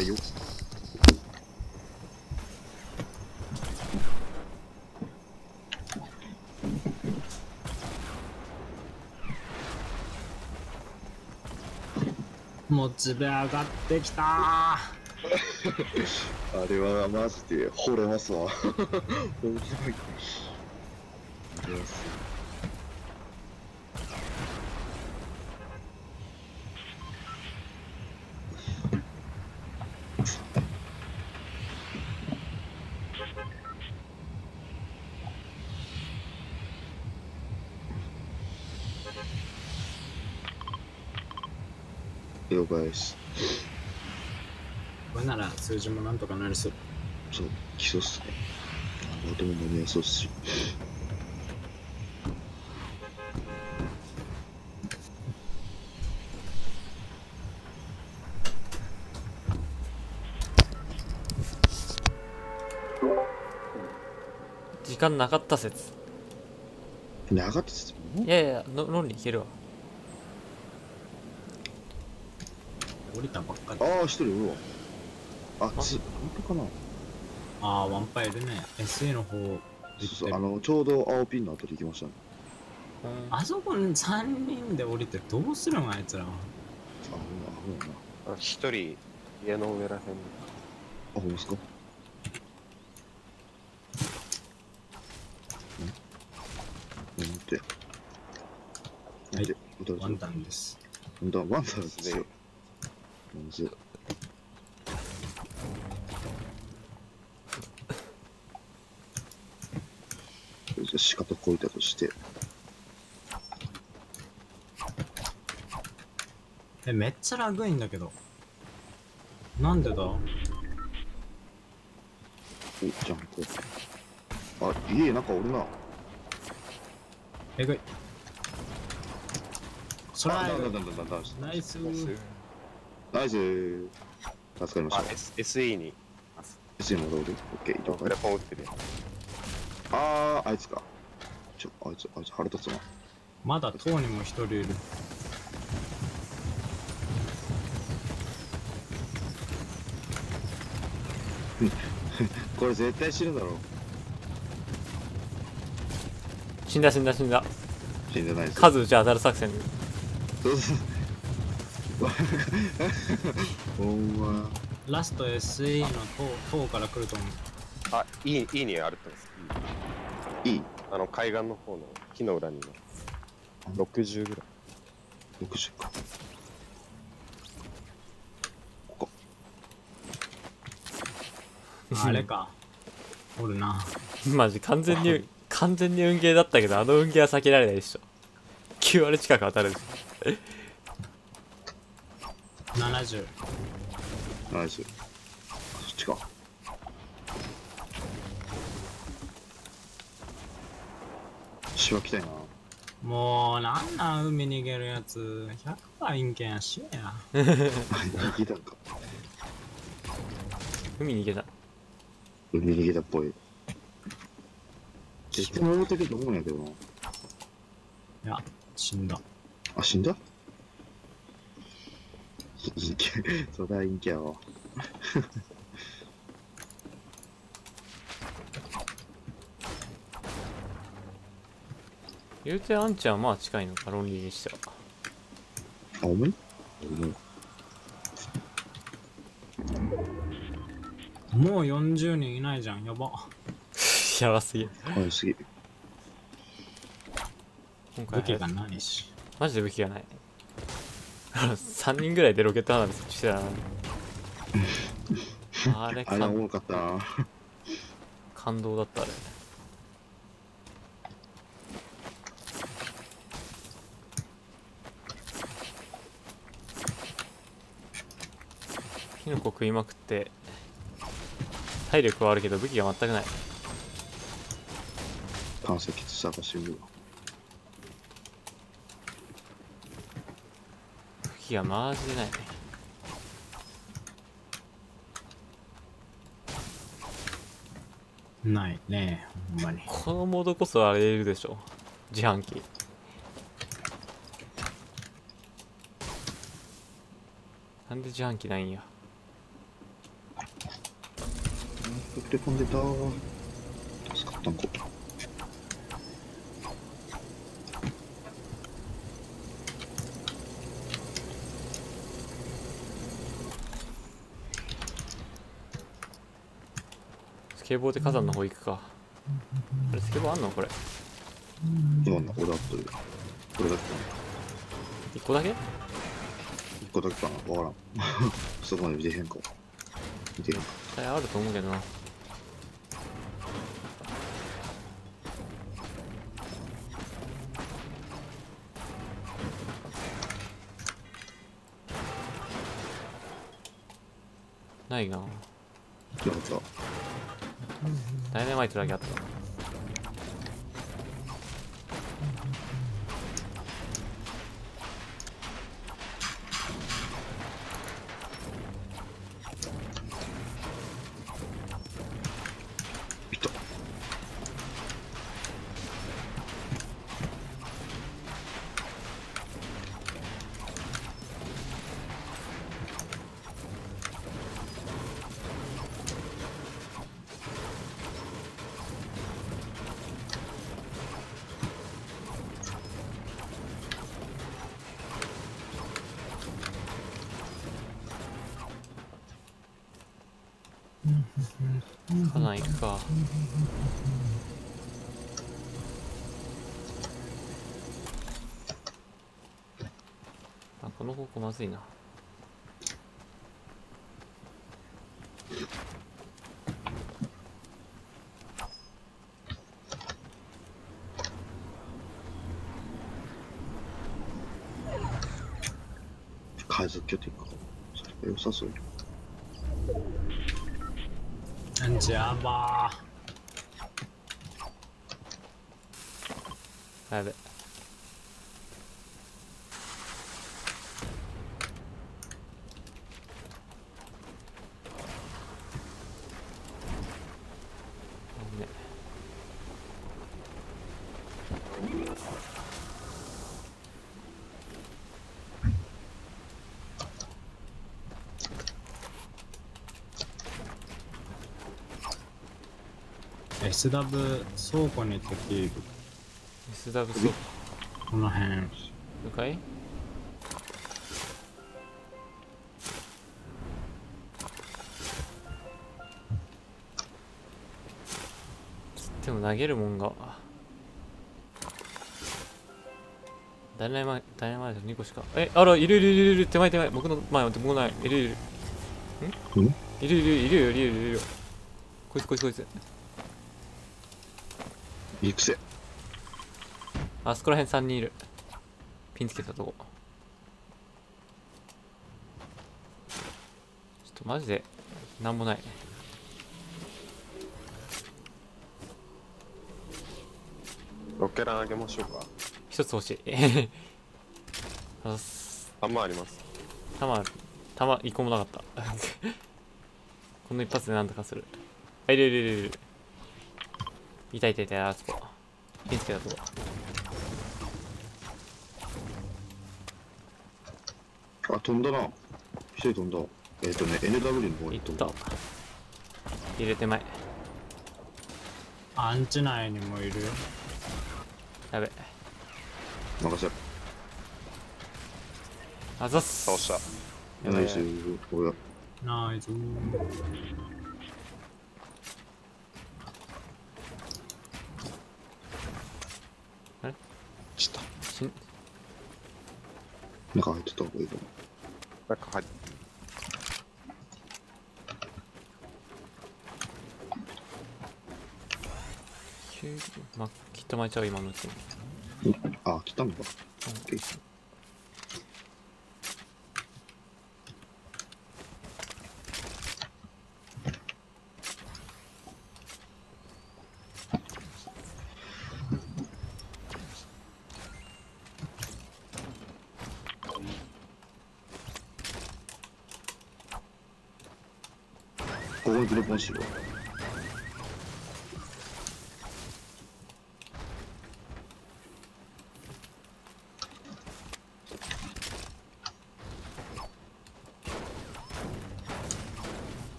あ、よ。 モチベ上がってきたー。 あれはマジで惚れますわ。ほんまに。あれはす了解です。 これなら数字もなんとかなりそう。 そう、基礎っすね。でも飲みやすいっすし。 時間なかった説。 長かったっすもん。 いやいや、論理いけるわ。 降りたばっかり。 ああ、一人いるわ。あ、本当かな。 ああ、ワンパイいるね。SE の方行ってそうる。 そう、ちょうど青ピンの後で行きましたね。 あそこに3人で降りてどうするのあいつら。 あ、ほんまな。 一人家の上らへん。 あ、ほんまですか。なんでなんでワンタンです。 ワンタンですよ。まずじゃあ仕方こいたとして、 めっちゃラグいんだけど。なんでだ。 ジャンプ。あ、家なんかおるな。 えぐい。そらだえる。 だだだだだナイス。 ナイス。助かりました。 SE に SE のロール。オッケー。 プレポン打ってるよ。 あいつか。あいつ腹立つな。 まだ塔にも一人いる。 これ絶対死ぬだろう。 死んだ。 死んでないです。 数打ち当たる作戦。 そうそう。ほんま。 ラスト SE の塔から来ると思う。 あ、いいにあるってます。 いい海岸の方の木の裏にいます。60ぐらい。 60か。ここ。 あれか。おるな。 マジ完全に運ゲーだったけど、あの運ゲーは避けられないでしょ。9割近く当たるし。 70。 ナイス。そっちか。シワ来たいな。 もうなん海逃げるやつ100%陰険やしや。 逃げたんか。 海に行けた。 海逃げたっぽい。絶対戻ってくると思うんやけどな。 いや、死んだ。 あ、死んだ。陰キャ、そだ陰キャを。 言うてアンチはまあ近いのか、論理にしては。 あ、お前もう40人いないじゃん。やば。 やばすぎ。 早すぎ。 今回武器がないし。 マジで武器がない。3人ぐらいでロケット花火設置してたな。あれあれおもろかったな。 感動だったあれ。キノコ食いまくって体力はあるけど武器が全くない。 関石探してみるわ。 武器がマジでない。 ないね、ほんまに。 このモードこそあれいるでしょ、自販機。なんで自販機ないんや。 隠れ込んでた。助かったんか。 スケボーで火山の方行くか。あれスケボーあんのこれ。 今の俺あったで。これだけか 1個だけ？ な。一個だけかな。わからん。そこまで見てへんか。見てへんか。 絶対あると思うけどな。ないな。 なかった。 ダイナマイトだけあった。 いた。 火山行くか。あ、この方向まずいな。 海賊拠点か。それが良さそう。 じゃあばあ、やべ。ね、 SW 倉庫に敵いる。 SW そう。 この辺。 了解。でも投げるもんがダイナマイト2個しか。あら、いるいるいるいる。手前僕の前僕の前いるいる。いる。こいついいくせ。 あそこら辺3人いる。ピンつけたとこ。ちょっとマジでなんもない。 ロケランあげましょうか。 一つ欲しい。あす。 弾あります。 弾一個もなかった。この一発でなんとかする。いる。いた、あそこ。ピンつけたとこ。 あ、飛んだな。一人飛んだ。NW の方いっに飛んだた。。入れて前。 アンチ内にもいるよ。 やべ。 任せる。 あざっす。 倒した。 やばいナイス。俺だ。 ナイス。 ちった。 中入ってた方がいいかも。 中入っま、きっと巻いちゃう今のうちに。 あ、来たのか。オッケー。ここにプレポンしろ。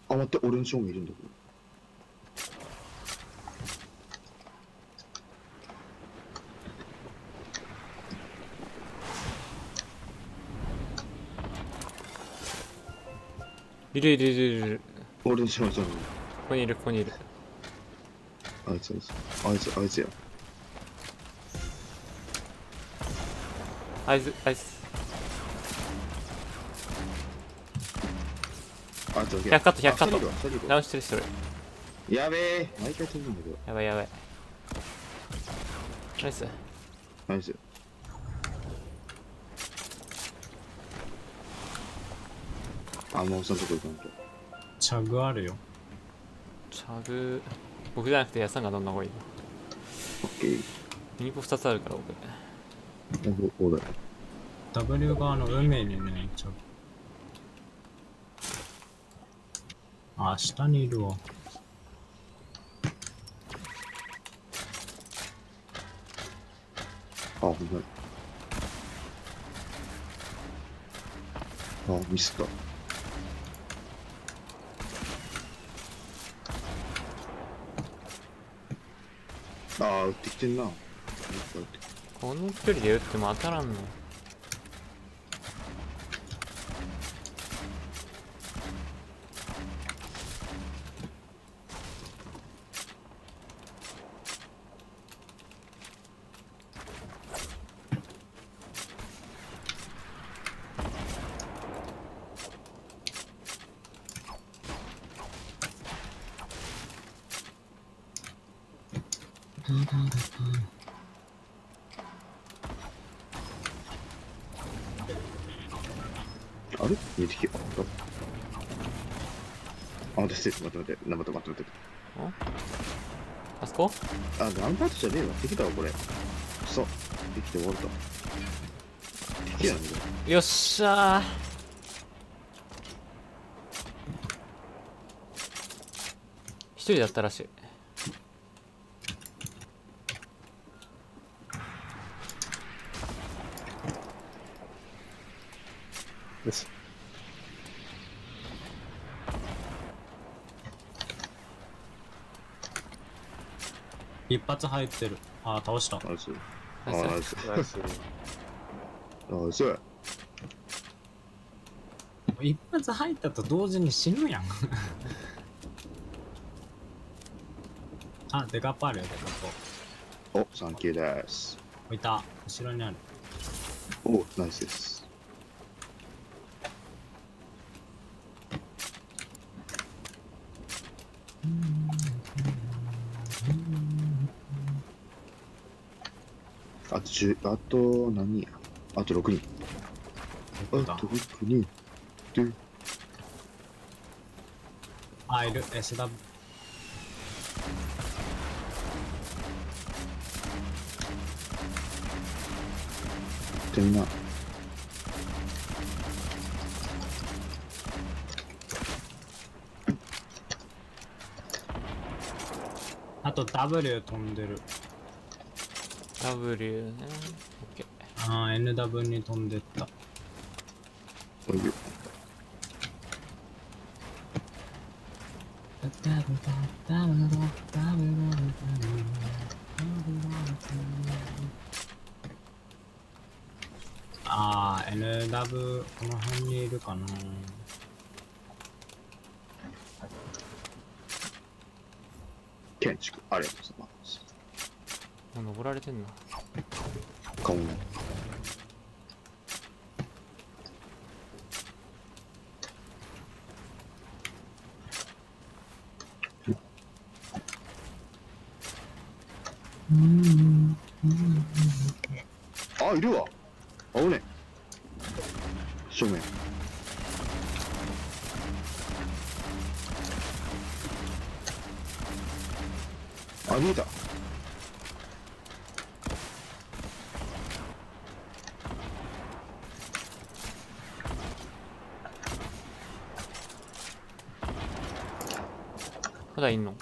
あ、待って、俺の正面いるんだけど。 いるいるいるいる。 俺の正面、正面。 ここにいる、ここにいる。 あいつ、あいつ、あいつ、あいつや。 あいつ、あいつ。 あいつだけ。 100カット、100カット。 ト。 ダウンしてる人いる。 やべえ。毎回飛ぶんだけど。 やばいやばい。ナイス。 ナイス。あ、もうそのとこ行かんと。 チャグあるよ。 チャグ、僕じゃなくて、ヤさんがどんな方がいいの？ オッケー。 ミニコ2つあるから、僕。 おだよ。 W 側の海にね、チャグ。あ、下にいるわ。 あ、ほんまに。あ、ミスった。あー、撃ってきてんな。撃ってきてこの距離で撃っても当たらんの。 あれ見えてきた。あ、待って、待って、待って、待って、待って。 あそこ？ あ、ナンバートじゃねえわ。敵だわ、これ。くそ。敵で終わるか。敵やんだよ。 よっしゃー。一人だったらしい。 よし。 一発入ってる。あ、倒した。 ナイス。あ、 ナイスナイス。 ナイス。 ナイス。 一発入ったと同時に死ぬやん。あ、デカップあるよ、デカップ。 お、サンキューです。 置いた。後ろにある。 お、ナイスです。あと10、あと何人や？あと6人。 どこだあと6人。で、 あ、いる。SW。 みんな。 あと W 飛んでる。 W ね。オッケー。 あー、NW に飛んでった。 おいよ。 あー、NW この辺にいるかな。 建築、ありがとうございます。 もう登られてんな。 かもね。あ、いるわ。あ、おね。正面。あ、見えた。 まだいんの？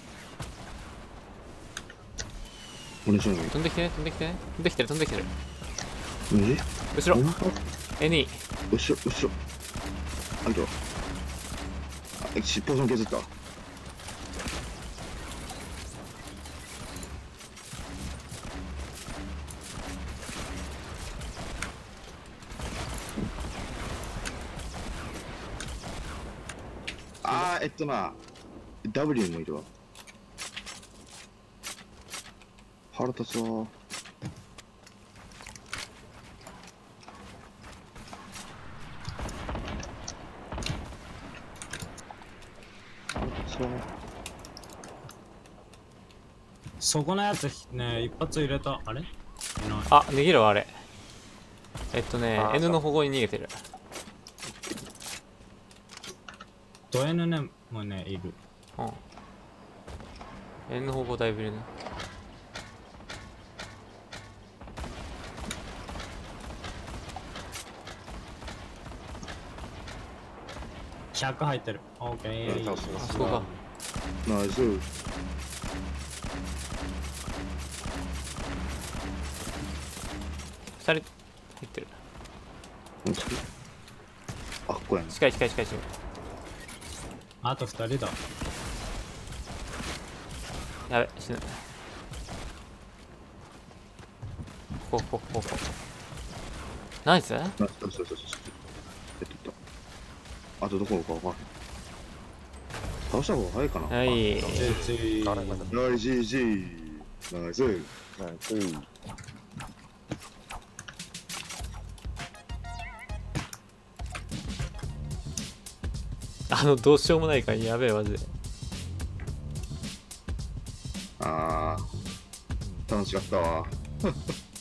俺正面。 飛んできてね、飛んできてね。飛んできてる、飛んできてる。 右後ろ本当？ N2。 後ろ。あんた。 ポーション削った。W もいるわ。腹立つわ。腹立つわ。 そこのやつね、一発入れた。あれいない。 あ、逃げるわ、あれ。 あ N の保護に逃げてる。 ド N ねもね、いる。 うん。N の保護だいぶいるね。 100入ってる。オッケー。 倒しまあそこか。 ナイス。 2人入ってる。 あ、ここやな。 近い近い近い近い。 あと2人だ。 やべ、死ぬ。ここ。ナイス。 そう。あとどこかわからへん。倒した方が早いかな。 はい。 GG。 あれまだナイス GG。ナイス。 はいどうしようもないからやべえ、マジで。 あー、楽しかったわ。